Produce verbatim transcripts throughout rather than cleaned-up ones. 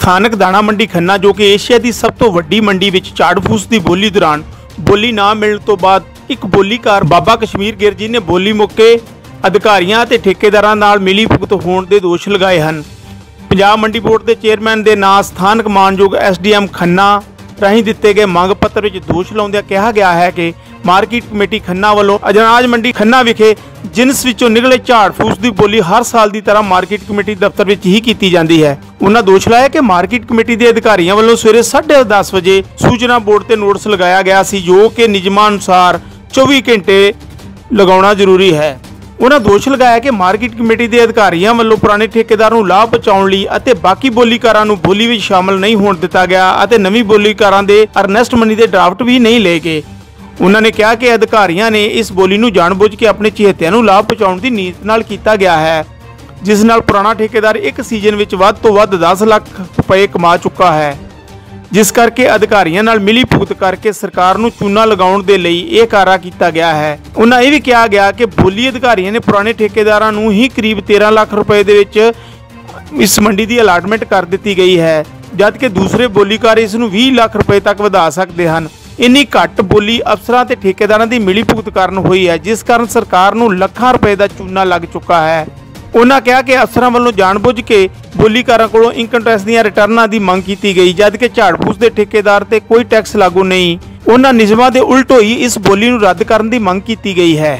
ਸਥਾਨਕ ਦਾਣਾ ਮੰਡੀ ਖੰਨਾ जो कि एशिया की सब तो वड्डी मंडी विच झाड़ फूस की बोली दौरान बोली ना मिलने तो बाद एक बोलीकार बाबा कश्मीर गिर जी ने बोली मौके अधिकारियों ते ठेकेदारां नाल मिली भुगत होने के दोष लगाए हैं। पंजाब मंडी बोर्ड के चेयरमैन के नाम सथानक मानयोग एस डी एम खन्ना राਹੀਂ दिते गए मंग पत्र में दोष लाउंदिਆਂ कहा गया है कि मार्केट कमेटी खन्ना वालों अनाज मंडी खन्ना विखे जिनस विचों निकले झाड़ फूस की बोली हर साल की तरह मार्केट कमेटी दफ्तर में ही की जाती है। उन्होंने दोष लाया कि मार्केट कमेटी के अधिकारियों वालों सवेरे साढ़े दस बजे सूचना बोर्ड से नोटिस लगाया गया सी जो कि नियमां अनुसार चौबीस घंटे लगाना जरूरी है। उन्होंने दोष लगाया कि मार्केट कमेटी के अधिकारियों वालों पुराने ठेकेदार को लाभ पहुंचाने लई अते बाकी बोलीकारां नूं बोली विच शामिल नहीं होण दिता गया अते नवीं बोलीकारां दे अर्नेस्ट मनी के ड्राफ्ट भी नहीं ले गए। उन्होंने कहा कि अधिकारियों ने इस बोली नूं जानबूझ के अपने चहेतियां नूं लाभ पहुंचाउण दी नीयत नाल कीता गया है, जिस नाल पुराना ठेकेदार एक सीजन विच वध तो वध दस लाख रुपए कमा चुका है, जिस करके अधिकारियों नाल मिली भुगत करके सरकार नूं चूना लगाउण दे लई यह कारा कीता गया है। उन्होंने यह भी कहा गया कि बोली अधिकारियों ने पुराने ठेकेदारां नूं ही करीब तेरह लाख रुपए दे विच इस मंडी की अलाटमेंट कर दी गई है, जबकि दूसरे बोलीकार इस नूं बीस लाख रुपए तक वधा सकते हैं। इन्नी घट बोली अफसरां ते ठेकेदारां दी मिली भुगत कारण हुई है, जिस कारण सरकार नूं लाखां रुपए का चूना लग चुका है। उन्होंने कहा कि अफसरां वालों जानबूझ के बोलीकारां कोलों इनकम टैक्स दीआं रिटर्नां दी मंग की गई, जबकि झाड़ फूस के ठेकेदार ते कोई टैक्स लागू नहीं। उन्होंने नियमां दे उल्ट होई इस बोली नूं रद्द करन दी मंग की गई है।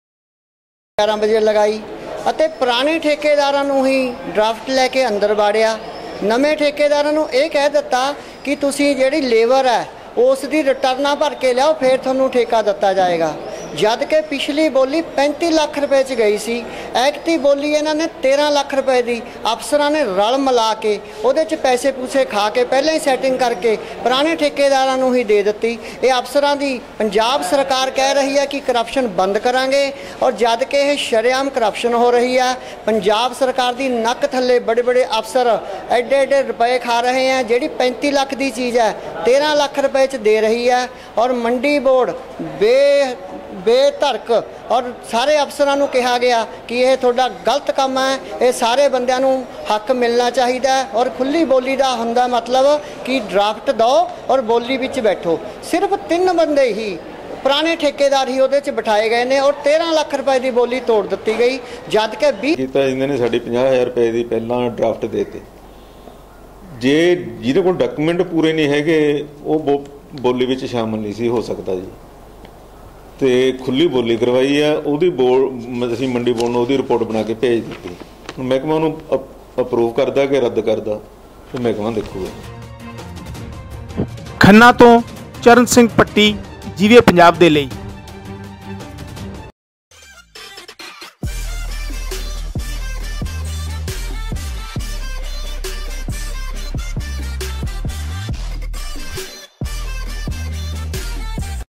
ग्यारह बजे लगाई अते पुराने ठेकेदारां नूं ही ड्राफ्ट लैके अंदर वाड़िया, नਵੇਂ ठेकेदारां नूं यह कह दिता कि तुसीं जिहड़ी लेबर है उस दी रिटर्ना भर के लियाओ फिर तुहानूं ठेका दिता जाएगा, जद कि पिछली बोली पैंती लाख रुपए च गई सी। ऐकती बोली इन्हां ने तेरह लाख रुपए दी अफसरां ने रल मिला के उहदे च पैसे पूसे खा के पहले ही सैटिंग करके पुराने ठेकेदारां नूं ही दे दित्ती। ये अफसरां दी पंजाब सरकार कह रही है कि करप्शन बंद करांगे और जद कि यह शरेआम करप्शन हो रही है। पंजाब सरकार दी नक थल्ले बड़े बड़े अफसर एडे एडे रुपए खा रहे हैं, जिहड़ी पैंती लाख की चीज़ है तेरह लाख रुपए च दे रही है। और मंडी बोर्ड बे बेधड़क और सारे अफसरां नूं कहा गया कि यह थोड़ा गलत काम है, ये सारे बंदियां नूं हक मिलना चाहिए और खुली बोली का हुंदा मतलब कि ड्राफ्ट दो और बोली विच बैठो। सिर्फ तीन बंदे ही पुराने ठेकेदार ही उहदे च बिठाए गए ने और तेरह लाख रुपए की बोली तोड़ दी गई, जद कि बीस इन्होंने साढ़े पचास हज़ार रुपए की पहला ड्राफ्ट देते। जे जिहदे कोल डॉक्यूमेंट पूरे नहीं है वो बोली विच शामिल नहीं सी हो सकता जी, तो खुली बोली करवाई है। उहदी बोर्ड असीं मंडी बोर्ड नूं उहदी रिपोर्ट बना के भेज दी, महकमा नूं अप्रूव करदा कि रद्द करदा तो महकमा देखूगा। खन्ना तो चरण सिंह पट्टी जीवे पंजाब दे लई।